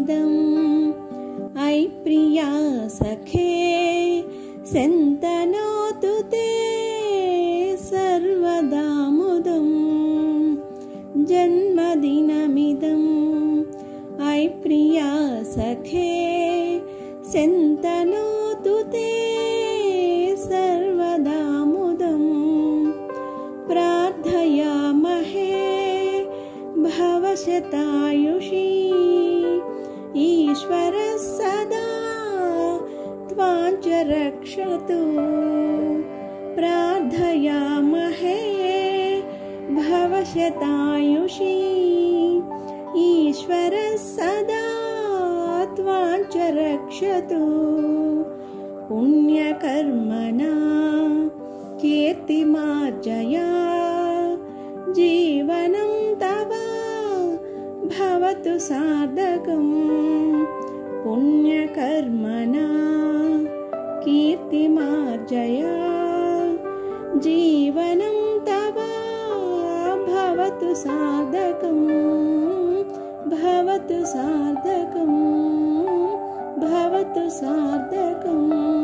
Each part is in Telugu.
ऐ प्रिया सखे सेन्तनोतु ते सर्वदा मुदं जन्मदिनमिदम् ऐ प्रिया सखे सेन्तनोतु ते सर्वदा मुदं प्रार्थयामहे भवशतायुषी ईश्वरः सदा त्वां च रक्षतु प्रार्थयामहे भवशतायुषी ईश्वरः सदा त्वां च रक्षतु पुण्यकर्मणा कीर्तिमार्जया जीवनं तव भवतु सार्थकं पुण्यकर्मणा कीर्तिमार्जया जीवनं तव भवतु सार्थकं भवतु सार्थकं भवतु सार्थकं।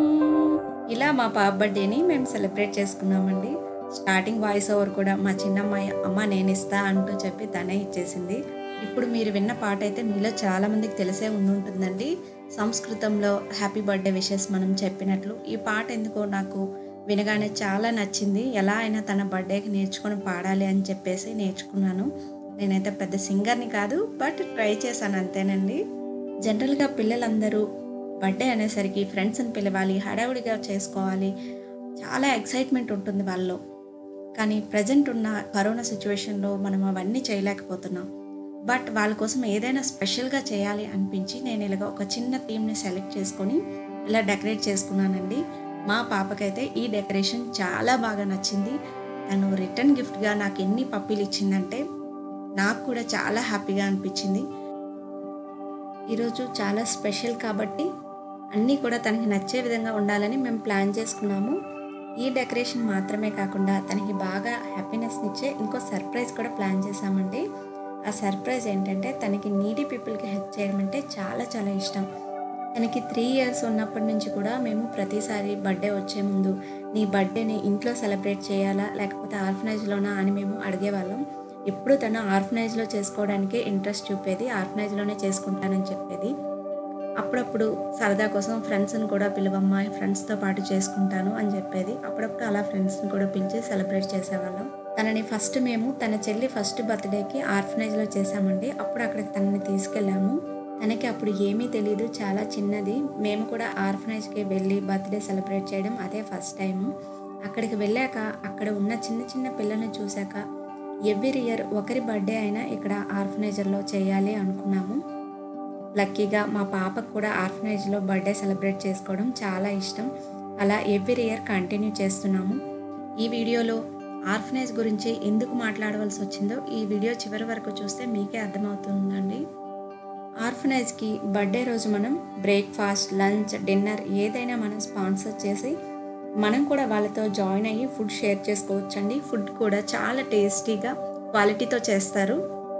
ఇలా మా పాప బర్త్డేని మేము సెలబ్రేట్ చేసుకున్నామండి. స్టార్టింగ్ వాయిస్ ఓవర్ కూడా మా చిన్నమ్మాయి అమ్మ నేను ఇస్తా అంటూ చెప్పి తనే ఇచ్చేసింది. ఇప్పుడు మీరు విన్న పాట అయితే మీలో చాలామందికి తెలిసే ఉంటుందండి. సంస్కృతంలో హ్యాపీ బర్త్డే విషెస్ మనం చెప్పినట్లు ఈ పాట ఎందుకో నాకు వినగానే చాలా నచ్చింది. ఎలా అయినా తన బర్త్డేకి నేర్చుకొని పాడాలి అని చెప్పేసి నేర్చుకున్నాను. నేనైతే పెద్ద సింగర్ని కాదు, బట్ ట్రై చేశాను అంతేనండి. జనరల్గా పిల్లలందరూ బర్త్డే అనేసరికి ఫ్రెండ్స్ని పిలవాలి, హడావుడిగా చేసుకోవాలి, చాలా ఎక్సైట్మెంట్ ఉంటుంది వాళ్ళలో. కానీ ప్రజెంట్ ఉన్న కరోనా సిచ్యువేషన్లో మనం అవన్నీ చేయలేకపోతున్నాం. బట్ వాళ్ళ కోసం ఏదైనా స్పెషల్గా చేయాలి అనిపించి నేను ఇలాగ ఒక చిన్న థీమ్ని సెలెక్ట్ చేసుకొని ఇలా డెకరేట్ చేసుకున్నానండి. మా పాపకైతే ఈ డెకరేషన్ చాలా బాగా నచ్చింది. తను రిటర్న్ గిఫ్ట్గా నాకు ఎన్ని పప్పీలు ఇచ్చిందంటే నాకు కూడా చాలా హ్యాపీగా అనిపించింది. ఈరోజు చాలా స్పెషల్ కాబట్టి అన్నీ కూడా తనకి నచ్చే విధంగా ఉండాలని మేము ప్లాన్ చేసుకున్నాము. ఈ డెకరేషన్ మాత్రమే కాకుండా తనకి బాగా హ్యాపీనెస్నిచ్చే ఇంకో సర్ప్రైజ్ కూడా ప్లాన్ చేశామండి. ఆ సర్ప్రైజ్ ఏంటంటే తనకి నీడీ పీపుల్కి హెల్ప్ చేయడం అంటే చాలా చాలా ఇష్టం. తనకి 3 years ఉన్నప్పటి నుంచి కూడా మేము ప్రతిసారి బర్త్డే వచ్చే ముందు నీ బర్త్డేని ఇంట్లో సెలబ్రేట్ చేయాలా లేకపోతే ఆర్ఫనైజ్లోనా అని మేము అడిగేవాళ్ళం. ఎప్పుడు తను ఆర్ఫనైజ్లో చేసుకోవడానికే ఇంట్రెస్ట్ చూపేది, ఆర్ఫనైజ్లోనే చేసుకుంటానని చెప్పేది. అప్పుడప్పుడు సరదా కోసం ఫ్రెండ్స్ని కూడా పిలువమ్మా, ఫ్రెండ్స్తో పాటు చేసుకుంటాను అని చెప్పేది. అప్పుడప్పుడు అలా ఫ్రెండ్స్ని కూడా పిలిచి సెలబ్రేట్ చేసేవాళ్ళం. తనని ఫస్ట్ మేము తన చెల్లి ఫస్ట్ బర్త్డేకి ఆర్ఫనైజ్లో చేసామండి. అప్పుడు అక్కడికి తనని తీసుకెళ్ళాము. తనకి అప్పుడు ఏమీ తెలియదు, చాలా చిన్నది. మేము కూడా ఆర్ఫనైజ్కి వెళ్ళి బర్త్డే సెలబ్రేట్ చేయడం అదే ఫస్ట్ టైము. అక్కడికి వెళ్ళాక అక్కడ ఉన్న చిన్న చిన్న పిల్లల్ని చూశాక ఎవ్రీ ఇయర్ ఒకరి బర్త్డే అయినా ఇక్కడ ఆర్ఫనైజర్లో చేయాలి అనుకున్నాము. లక్కీగా మా పాపకు కూడా ఆర్ఫనైజ్లో బర్త్డే సెలబ్రేట్ చేసుకోవడం చాలా ఇష్టం. అలా ఎవ్రీ ఇయర్ కంటిన్యూ చేస్తున్నాము. ఈ వీడియోలో ఆర్ఫనైజ్ గురించి ఎందుకు మాట్లాడవలసి వచ్చిందో ఈ వీడియో చివరి వరకు చూస్తే మీకే అర్థమవుతుందండి. ఆర్ఫనైజ్కి బర్త్డే రోజు మనం బ్రేక్ఫాస్ట్, లంచ్, డిన్నర్ ఏదైనా మనం స్పాన్సర్ చేసి మనం కూడా వాళ్ళతో జాయిన్ అయ్యి ఫుడ్ షేర్ చేసుకోవచ్చండి. ఫుడ్ కూడా చాలా టేస్టీగా క్వాలిటీతో చేస్తారు.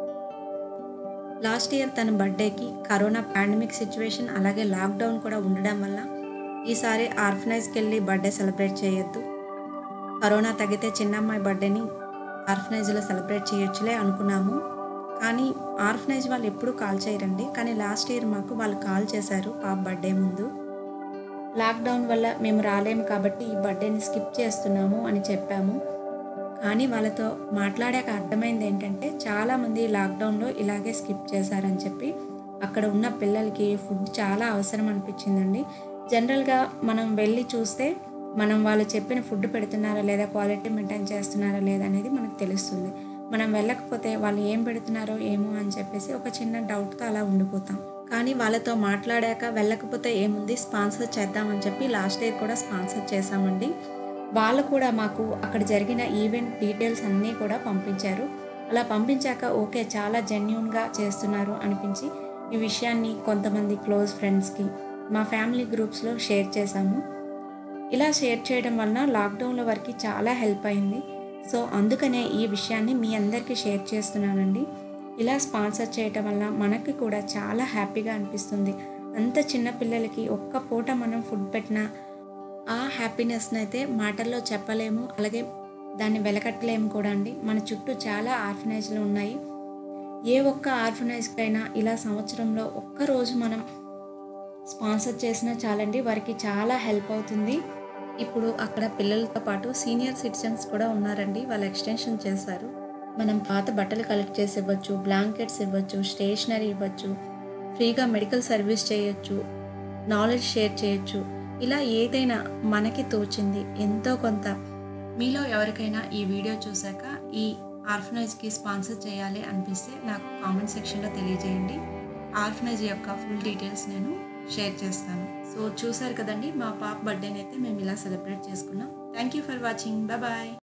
లాస్ట్ ఇయర్ తన బర్త్డేకి కరోనా పాండమిక్ సిచ్యువేషన్ అలాగే లాక్డౌన్ కూడా ఉండడం వల్ల ఈసారి ఆర్ఫనైజ్కి వెళ్ళి బర్త్డే సెలబ్రేట్ చేయొద్దు, కరోనా తగ్గితే చిన్నమ్మాయి బర్త్డేని ఆర్ఫనైజ్లో సెలబ్రేట్ చేయొచ్చులే అనుకున్నాము. కానీ ఆర్ఫనైజ్ వాళ్ళు ఎప్పుడూ కాల్ చేయరండి. కానీ లాస్ట్ ఇయర్ మాకు వాళ్ళు కాల్ చేశారు పాప బర్త్డే ముందు. లాక్డౌన్ వల్ల మేము రాలేము కాబట్టి ఈ బర్త్డేని స్కిప్ చేస్తున్నాము అని చెప్పాము. కానీ వాళ్ళతో మాట్లాడాక అర్థమైంది ఏంటంటే చాలామంది లాక్డౌన్లో ఇలాగే స్కిప్ చేశారని చెప్పి. అక్కడ ఉన్న పిల్లలకి ఫుడ్ చాలా అవసరం అనిపించిందండి. జనరల్గా మనం వెళ్ళి చూస్తే మనం వాళ్ళు చెప్పిన ఫుడ్ పెడుతున్నారా లేదా, క్వాలిటీ మెయింటైన్ చేస్తున్నారా లేదా అనేది మనకు తెలుస్తుంది. మనం వెళ్ళకపోతే వాళ్ళు ఏం పెడుతున్నారో ఏమో అని చెప్పేసి ఒక చిన్న డౌట్తో అలా ఉండిపోతాం. కానీ వాళ్ళతో మాట్లాడాక వెళ్ళకపోతే ఏముంది, స్పాన్సర్ చేద్దామని చెప్పి లాస్ట్ ఇయర్ కూడా స్పాన్సర్ చేశామండి. వాళ్ళు కూడా మాకు అక్కడ జరిగిన ఈవెంట్ డీటెయిల్స్ అన్నీ కూడా పంపించారు. అలా పంపించాక ఓకే, చాలా జెన్యూన్గా చేస్తున్నారు అనిపించి ఈ విషయాన్ని కొంతమంది క్లోజ్ ఫ్రెండ్స్కి, మా ఫ్యామిలీ గ్రూప్స్లో షేర్ చేశాము. ఇలా షేర్ చేయడం వలన లాక్డౌన్లో వరకు చాలా హెల్ప్ అయింది. సో అందుకనే ఈ విషయాన్ని మీ అందరికీ షేర్ చేస్తున్నానండి. ఇలా స్పాన్సర్ చేయటం వల్ల మనకి కూడా చాలా హ్యాపీగా అనిపిస్తుంది. అంత చిన్న పిల్లలకి ఒక్క పూట మనం ఫుడ్ పెట్టినా ఆ హ్యాపీనెస్ని అయితే మాటల్లో చెప్పలేము, అలాగే దాన్ని వెలకట్టలేము కూడా అండి. మన చుట్టూ చాలా ఆర్ఫనైజ్లు ఉన్నాయి. ఏ ఒక్క ఆర్ఫనైజ్కైనా ఇలా సంవత్సరంలో ఒక్కరోజు మనం స్పాన్సర్ చేసినా చాలండి, వారికి చాలా హెల్ప్ అవుతుంది. ఇప్పుడు అక్కడ పిల్లలతో పాటు సీనియర్ సిటిజన్స్ కూడా ఉన్నారండి. వాళ్ళు ఎక్స్టెన్షన్ చేశారు. మనం పాత బట్టలు కలెక్ట్ చేసి ఇవ్వచ్చు, బ్లాంకెట్స్ ఇవ్వచ్చు, స్టేషనరీ ఇవ్వచ్చు, ఫ్రీగా మెడికల్ సర్వీస్ చేయొచ్చు, నాలెడ్జ్ షేర్ చేయొచ్చు. ఇలా ఏదైనా మనకి తోచింది ఎంతో కొంత. మీలో ఎవరికైనా ఈ వీడియో చూశాక ఈ ఆర్ఫనైజ్కి స్పాన్సర్ చేయాలి అనిపిస్తే నాకు కామెంట్ సెక్షన్లో తెలియజేయండి. ఆర్ఫనైజ్ యొక్క ఫుల్ డీటెయిల్స్ నేను షేర్ చేస్తాను. సో చూసారు కదండి, మా పాప బర్త్డేని అయితే మేము ఇలా సెలబ్రేట్ చేసుకున్నాం. Thank you for watching. Bye.